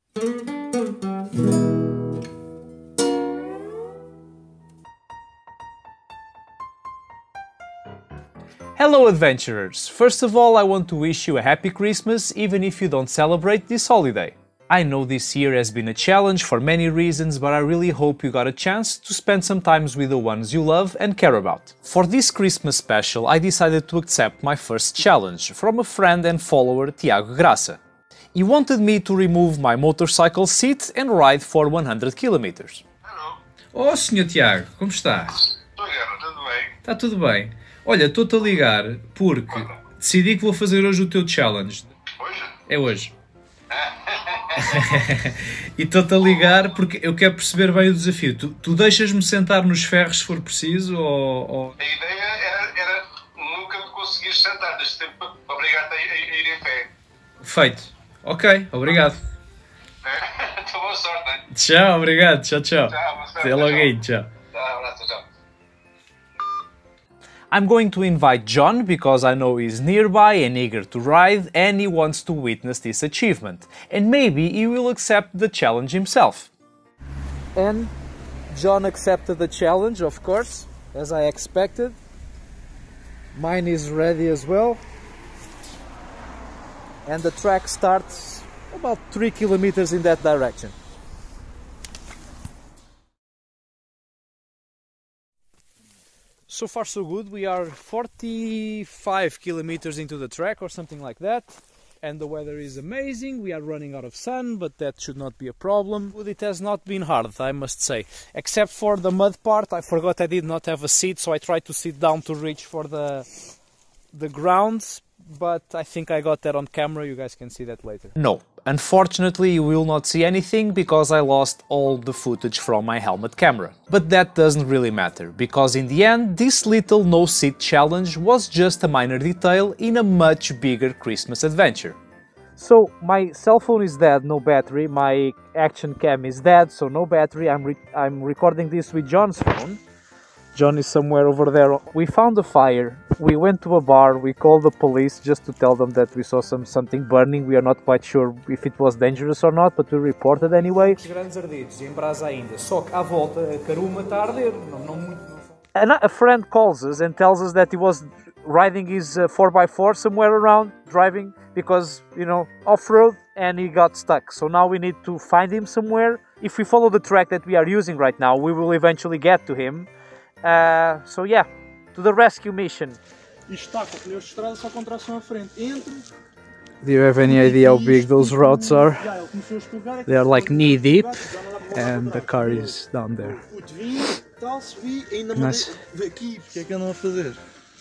Hello adventurers! First of all, I want to wish you a happy Christmas even if you don't celebrate this holiday. I know this year has been a challenge for many reasons, but I really hope you got a chance to spend some time with the ones you love and care about. For this Christmas special, I decided to accept my first challenge from a friend and follower, Tiago Graça. He wanted me to remove my motorcycle seat and ride for 100 km. Hello. Oh, Sr. Tiago, como está? Estou Guerra, tudo bem? Está tudo bem. Olha, estou-te a ligar porque decidi que vou fazer hoje o teu challenge. Hoje? É hoje. E estou-te a ligar porque eu quero perceber bem o desafio. Tu deixas-me sentar nos ferros se for preciso ou... A ideia era nunca me conseguir sentar, deste tempo para obrigar-te a ir em pé. Feito. Ok, obrigado. Então boa sorte, hein? Tchau, obrigado. Tchau, tchau. Tchau, boa sorte. Até logo aí, tchau. Tchau, abraço, tchau. I'm going to invite John because I know he's nearby and eager to ride and he wants to witness this achievement. And maybe he will accept the challenge himself. And John accepted the challenge, of course, as I expected. Mine is ready as well. And the track starts about 3 kilometers in that direction. So far so good, we are 45 kilometers into the track or something like that, and the weather is amazing. We are running out of sun, but that should not be a problem. It has not been hard, I must say, except for the mud part. I forgot I did not have a seat, so I tried to sit down to reach for the ground, but I think I got that on camera. You guys can see that later. No, unfortunately you will not see anything because I lost all the footage from my helmet camera. But that doesn't really matter, because in the end this little no-seat challenge was just a minor detail in a much bigger Christmas adventure. So my cell phone is dead, no battery, my action cam is dead, so no battery. I'm recording this with John's phone. John is somewhere over there. We found a fire, we went to a bar, we called the police just to tell them that we saw something burning. We are not quite sure if it was dangerous or not, but we reported anyway. Grandes ardidos, em brasa ainda, só que à volta a caruma está a arder, não muito. A friend calls us and tells us that he was riding his 4x4 somewhere around, driving, because, you know, off-road, and he got stuck. So now we need to find him somewhere. If we follow the track that we are using right now, we will eventually get to him. So yeah, to the rescue mission. Isto está com pneus de estrada só com tração à frente. Entre. Do you have any idea how big those roads are? They are like knee deep, and the car is down there. Tal, subi, ainda mandei daqui. O que é que andam a fazer?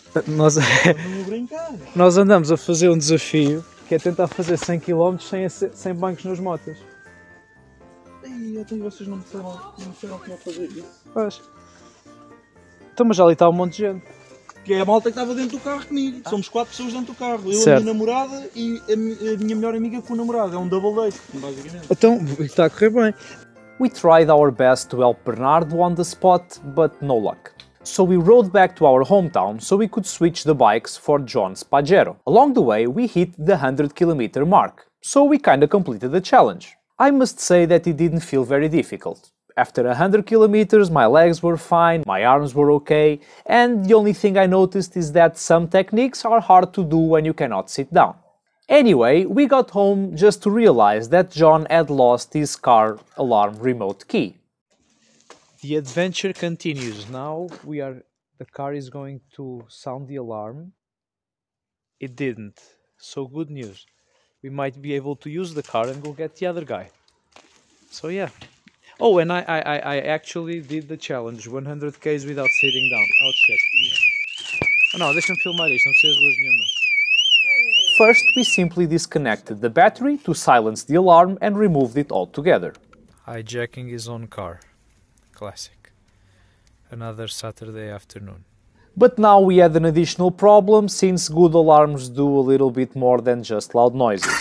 Nós andamos a fazer um desafio que é tentar fazer 100 km sem bancos nas motas. Ei, até vocês não me disseram que iam fazer isso. Pois. Então, mas ali está um monte de gente. Que é a malta que estava dentro do carro comigo. Somos 4 pessoas dentro do carro. Eu, certo. A minha namorada e a minha melhor amiga com o namorado. É um double date, basicamente. Então, está a correr bem. We tried our best to help Bernardo on the spot, but no luck. So we rode back to our hometown so we could switch the bikes for John's Pajero. Along the way, we hit the 100 km mark, so we kinda completed the challenge. I must say that it didn't feel very difficult. After 100 kilometers, my legs were fine, my arms were okay, and the only thing I noticed is that some techniques are hard to do when you cannot sit down. Anyway, we got home just to realize that John had lost his car alarm remote key. The adventure continues. Now the car is going to sound the alarm. It didn't. So good news. We might be able to use the car and go get the other guy. So yeah. Oh, and I actually did the challenge, 100 k's without sitting down. Oh shit. Oh, não, deixa-me filmar isto, não precisa de luz nenhuma. First, we simply disconnected the battery to silence the alarm and removed it altogether. Hijacking his own car. Classic. Another Saturday afternoon. But now we had an additional problem, since good alarms do a little bit more than just loud noises.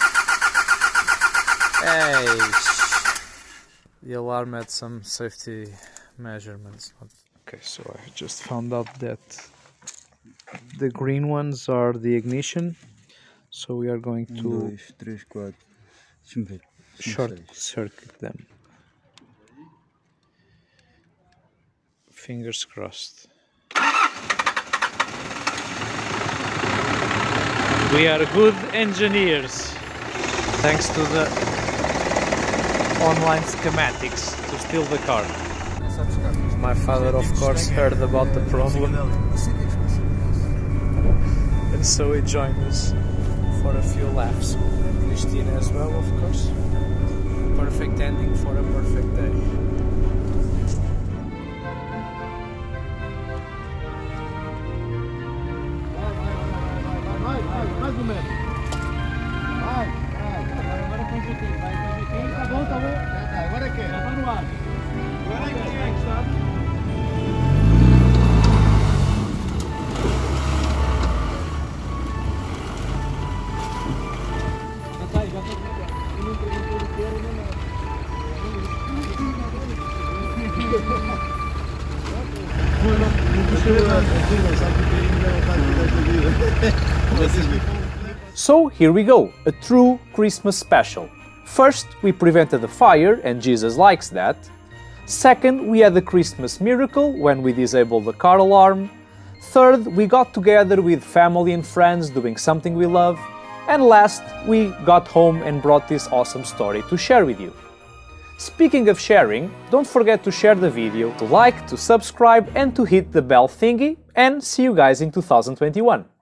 Hey! The alarm had some safety measurements. Okay, so I just found out that the green ones are the ignition. So we are going to... 1, 2, 3, 4. Deixa-me ver. short circuit them. Fingers crossed. We are good engineers, thanks to the online schematics to steal the car. My father, of course, heard about the problem, and so he joined us for a few laughs. Christina as well, of course. Perfect ending for a perfect day. Mais ou menos. Vai. Agora com jeito. Vai. Tá bom. Agora é que? Já tá no ar. Agora é que está. Já tá. Eu não perguntei o que era, So here we go, a true Christmas special. First, we prevented the fire, and Jesus likes that. Second, we had the Christmas miracle when we disabled the car alarm. Third, we got together with family and friends doing something we love. And last, we got home and brought this awesome story to share with you. Speaking of sharing, don't forget to share the video, to like, to subscribe and to hit the bell thingy, and see you guys in 2021.